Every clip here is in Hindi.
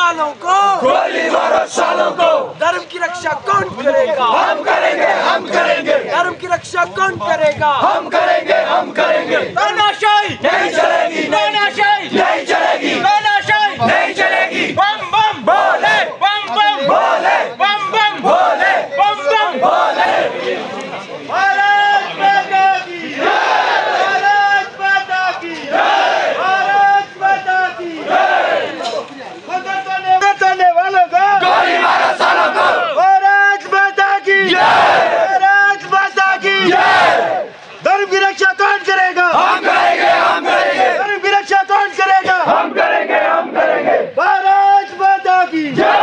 सालों को, गोली मारो सालों को। धर्म की रक्षा कौन करेगा? हम करेंगे, हम करेंगे। धर्म की रक्षा कौन करेगा? हम करेंगे, हम करेंगे। तानाशाही नहीं चलेगी, तानाशाही नहीं चलेगी, तानाशाही नहीं चलेगी। बम बम बोले, बम बम बोले, बम बम बोले, बम बम बोले। भारत माता की जय, भारत माता की जय, भारत माता की जय। करने वालों को गोली मारो सालों को। भारत माता की जय, भारत माता की जय। धर्म की रक्षा कौन करेगा? हम करेंगे, हम करेंगे। धर्म की रक्षा कौन करेगा? हम करेंगे, हम करेंगे। भारत माता की जय।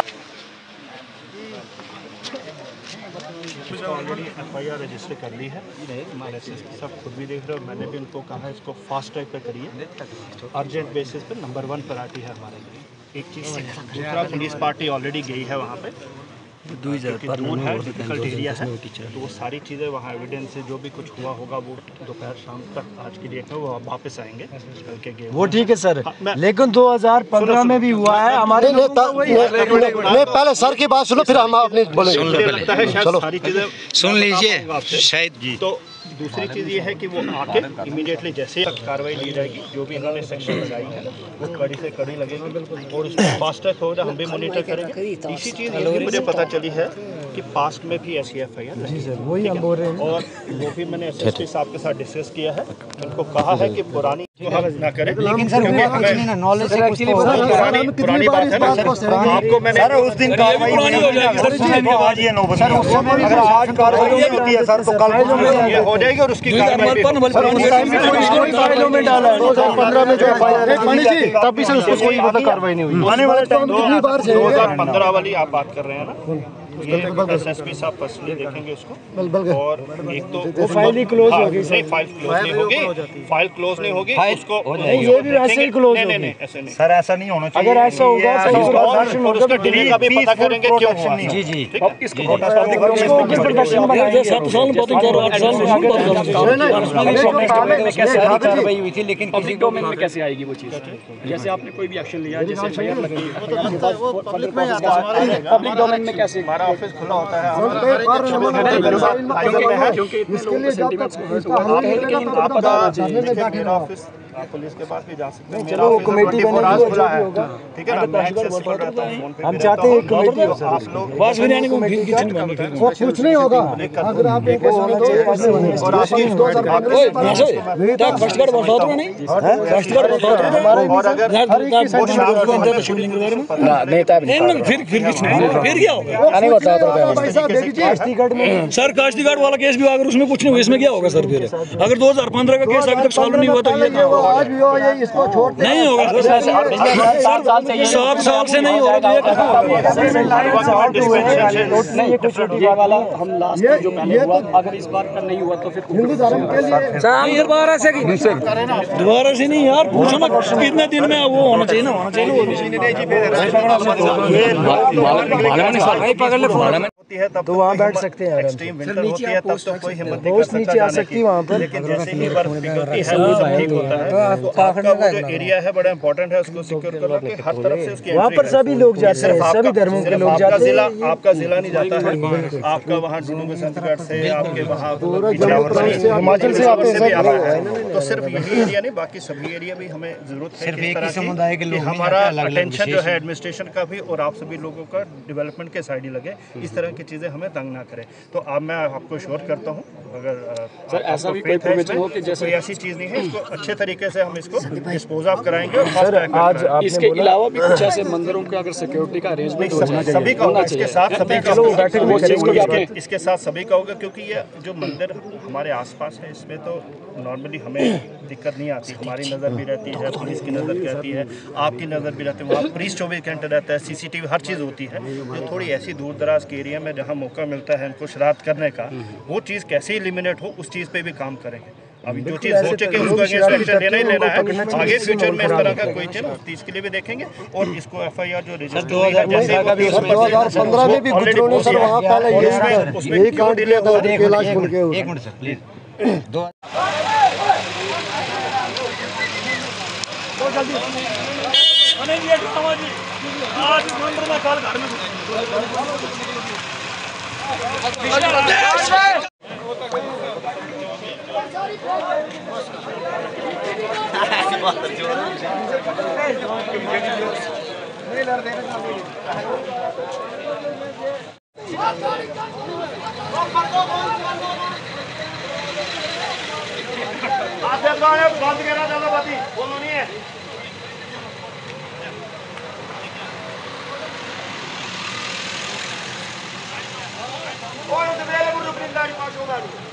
ऑलरेडी FIR रजिस्टर कर ली है। हमारे SSP साहब खुद भी देख रहे हो, मैंने भी उनको कहा इसको फास्ट ट्रैक पे करिए, अर्जेंट बेसिस पे नंबर 1 प्रायोरिटी है हमारे लिए। एक चीज़, दूसरा पुलिस पार्टी ऑलरेडी गई है वहाँ पे, क्योंकि दूर है, डिफिकल्ट एरिया है, तो वो सारी चीज़ें वहाँ एविडेंस से जो भी कुछ हुआ होगा वो दोपहर शाम तक आज के लिए है, वो वापस आएंगे के गए वो ठीक है सर, लेकिन 2015 में भी हुआ है हमारे। नहीं, पहले सर की बात सुनो, फिर हम अपनी बोलेंगे। लगता है शायद सारी चीज़ें सुन लीजिए शायद जी। तो दूसरी चीज़ ये है कि वो आके इमीडिएटली जैसे कार्रवाई ली जाएगी, जो भी इन्होंने सेक्शन लगाई है वो कड़ी से कड़ी लगेगी और उसमें फास्ट ट्रैक होगा, हम भी मॉनिटर करेंगे। तीसरी चीज़ ये भी मुझे पता चली है कि पास्ट में भी ऐसी FIR जी सर, वही हम बोल रहे हैं। और वो भी मैंने SSP साहब के साथ डिस्कस किया है, उनको कहा है कि पुरानी ना करें, लेकिन सर नॉलेज से कुछ पुरानी बात है ना सर, आपको मैंने उस दिन कार्रवाई हो जाएगी सर, आज ये 9 बजे अगर आज कार्रवाई होती है सर तो कल ये हो जाएगी और उसकी कार्रवाई फाइलों में डाला है। 2015 में जो FIR तब भी सर उसको कोई मतलब कार्रवाई नहीं हुई। आने वाले टाइम 2015 वाली आप बात कर रहे हैं ना, ये SSP साहब पर्सनली देखेंगे उसको। और एक तो वो फाइल ही क्लोज हो गई सर। फाइल क्लोज नहीं होगी, फाइल क्लोज नहीं होगी उसको, ये भी वैसे ही क्लोज नहीं होगी। नहीं ऐसे नहीं सर ऐसा नहीं होना चाहिए। अगर ऐसा होगा और उसका डिले का भी पता करेंगे क्यों हुआ। जी जी, अब इसको किस प्रोटेक्शन बनाएंगे? 7 साल बाद 8 साल कार्रवाई हुई थी, लेकिन पब्लिक डोमेन में कैसे आएगी वो चीज़? जैसे आपने कोई भी एक्शन लिया, जैसे FIR लगी, पब्लिक डोमेन में कैसे? हमारा ऑफिस खुला होता है, क्योंकि इतने लोगों के सेंटिमेंट्स को पता होना चाहिए। मेरा ऑफिस आप पुलिस के पास भी जा सकते हैं। चलो वो कमेटी बनेगी जो भी होगा, ठीक है ना, मैं एक्सेसिबल रहता हूं, फोन पे हम चाहते हैं कमेटी हो सर। आप लोग बस बिरयानी को वो कुछ नहीं होगा अगर आप एक और आज की फर्स्ट कार्ड बहुत होता नहीं, फर्स्ट कार्ड बहुत होता है, और अगर शिवलिंग के बारे में नहीं फिर कुछ नहीं, फिर क्या होगा आने बता कास्तीगढ़ में सर, कास्तीगढ़ वाला केस भी अगर उसमें कुछ नहीं हुआ, इसमें क्या होगा सर? फिर अगर 2015 का केस अभी तक सॉल्व नहीं हुआ तो ये आज भी हो, ये इसको छोड़ नहीं होगा। 7 साल से नहीं हो रहा ये कुछ वाला हम लास्ट जो पहले हुआ, अगर इस बार का नहीं हुआ तो फिर हिंदू धर्म के लिए दोबारा से नहीं यार, पूछो ना कितने दिन में वो होना चाहिए ना, होना चाहिए होती है तब तो वहाँ बैठ सकते हैं। एक्सट्रीम विंटर होती है तब तो कोई हिम्मत नहीं बहुत नीचे आ सकती है वहाँ पर, लेकिन जैसे ही बर्फ पिघलती है वो सब ठीक होता है। तो आपका वो जो एरिया है बड़ा इंपॉर्टेंट है, उसको सिक्योर करो कि हर तरफ से उसकी वहाँ पर सभी लोग जाते हैं, सभी धर्मों के लोग जाते हैं। आपका जिला नहीं जाता है, आपका वहाँ डुडू संतगढ़ से, आपके वहाँ हिमाचल से आते हैं। तो सिर्फ यही एरिया नहीं, बाकी सभी एरिया भी हमें जरूरत है कि इस तरह की हमारा अटेंशन जो है एडमिनिस्ट्रेशन का भी और आप सभी लोगों का डेवलपमेंट के साइड ही लगे, इस तरह की चीज़ें हमें तंग ना करें। तो अब मैं आपको श्योर करता हूँ, अगर सर ऐसा भी कोई प्रोविजन हो कि जैसे कोई ऐसी चीज़ नहीं है, इसको अच्छे तरीके से हम इसको डिस्पोज ऑफ कराएंगे। और आज इसके अलावा भी कुछ ऐसे मंदिरों के अगर सिक्योरिटी का अरेंजमेंट होना चाहिए, सभी का होगा, इसके साथ सभी का होगा, इसके साथ सभी का होगा, क्योंकि ये जो मंदिर हमारे आसपास है इसमें तो नॉर्मली हमें दिक्कत नहीं आती, हमारी नज़र भी रहती है, पुलिस की नज़र भी रहती है, आपकी नज़र भी रहती है, वहाँ पुलिस 24 घंटे रहता है, CCTV हर चीज़ होती है। जो थोड़ी ऐसी दूर दराज के एरिया में जहाँ मौका मिलता है इनको शरारत करने का, वो चीज़ कैसे एलिमिनेट हो उस चीज़ पे भी काम करेंगे। अभी जो चीज़ हो चुके उसको अगेंस्ट एक्शन लेना ही लेना है, आगे फ्यूचर में इस तरह का कोई चीज उस चीज़ के लिए भी देखेंगे। और इसको FIR जो रजिस्टर है जैसे 2015 में भी गुजरों ने सर वहाँ पहले उसमें क्यों डिले हो रही है? एक मिनट सर प्लीज। अने ये ड्रामा जी आज मंदिर में कल घर में बंद करा ज्यादा बाती बोलो नहीं है कोई तो मेरे को रुकने दाढ़ी मार